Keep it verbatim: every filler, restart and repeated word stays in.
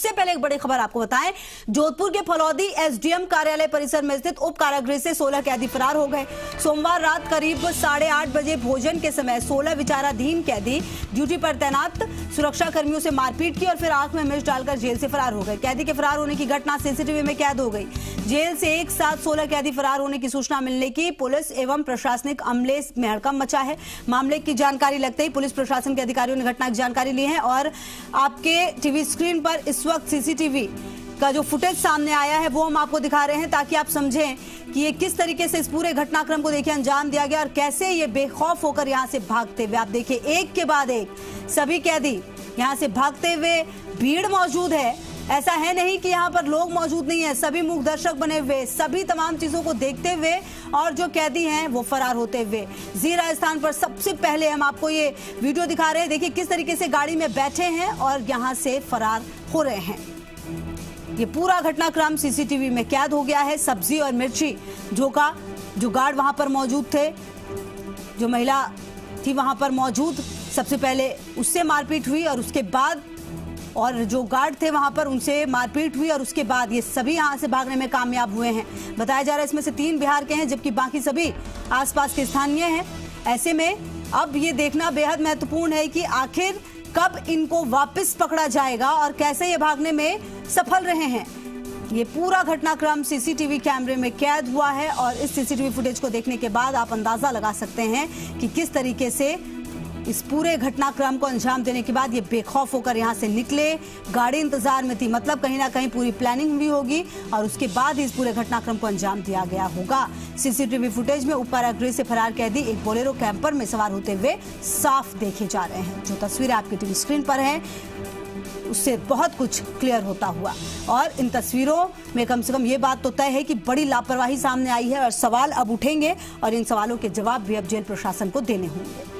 सबसे पहले एक बड़ी खबर आपको बताएं, जोधपुर के फलौदी एसडीएम कार्यालय परिसर में स्थित उप कारागृह से सोलह कैदी फरार हो गए। सोमवार रात करीब साढ़े आठ बजे भोजन के समय सोलह विचाराधीन कैदी ड्यूटी पर तैनात सुरक्षा कर्मियों से मारपीट की और फिर आंख में मिर्च डालकर जेल से फरार हो गए। कैदी के फरार होने की घटना सीसीटीवी में कैद हो गई। जेल से एक साथ सोलह कैदी फरार होने की सूचना मिलने की पुलिस एवं प्रशासनिक अमले में हड़कंप मचा है। मामले की जानकारी लगते ही पुलिस प्रशासन के अधिकारियों ने घटना की जानकारी ली है और आपके टीवी स्क्रीन पर इस वक्त सीसीटीवी का जो फुटेज सामने आया है वो हम आपको दिखा रहे हैं ताकि आप समझें कि ये किस तरीके से इस पूरे घटनाक्रम को देखिए अंजाम दिया गया और कैसे ये बेखौफ होकर यहां से भागते हुए, आप देखिए एक के बाद एक सभी कैदी यहां से भागते हुए, भीड़ मौजूद है, ऐसा है नहीं कि यहाँ पर लोग मौजूद नहीं है, सभी मूक दर्शक बने हुए, सभी तमाम चीजों को देखते हुए और जो कैदी हैं वो फरार होते हुए। जी राजस्थान पर सबसे पहले हम आपको ये वीडियो दिखा रहे हैं, देखिए किस तरीके से गाड़ी में बैठे हैं और यहाँ से फरार हो रहे हैं। ये पूरा घटनाक्रम सीसीटीवी में कैद हो गया है। सब्जी और मिर्ची जो का जो गार्ड वहां पर मौजूद थे, जो महिला थी वहां पर मौजूद, सबसे पहले उससे मारपीट हुई और उसके बाद और जो गार्ड थे वहां पर उनसे मारपीट हुई और उसके बाद ये सभी यहां से भागने में कामयाब हुए हैं। बताया जा रहा है इसमें से तीन बिहार के हैं जबकि बाकी सभी आसपास के स्थानीय हैं। ऐसे में अब ये देखना बेहद महत्वपूर्ण है कि आखिर कब इनको वापस पकड़ा जाएगा और कैसे ये भागने में सफल रहे हैं। ये पूरा घटनाक्रम सीसीटीवी कैमरे में कैद हुआ है और इस सीसीटीवी फुटेज को देखने के बाद आप अंदाजा लगा सकते हैं कि किस तरीके से इस पूरे घटनाक्रम को अंजाम देने के बाद ये बेखौफ होकर यहां से निकले। गाड़ी इंतजार में थी, मतलब कहीं ना कहीं पूरी प्लानिंग हुई होगी और उसके बाद ही इस पूरे घटनाक्रम को अंजाम दिया गया होगा। सीसीटीवी फुटेज में ऊपर कारागृह से फरार कैदी एक बोलेरो कैंपर में सवार होते हुए साफ देखे जा रहे हैं। जो तस्वीरें आपकी टीवी स्क्रीन पर हैं उससे बहुत कुछ क्लियर होता हुआ और इन तस्वीरों में कम से कम ये बात तो तय है कि बड़ी लापरवाही सामने आई है और सवाल अब उठेंगे और इन सवालों के जवाब भी अब जेल प्रशासन को देने होंगे।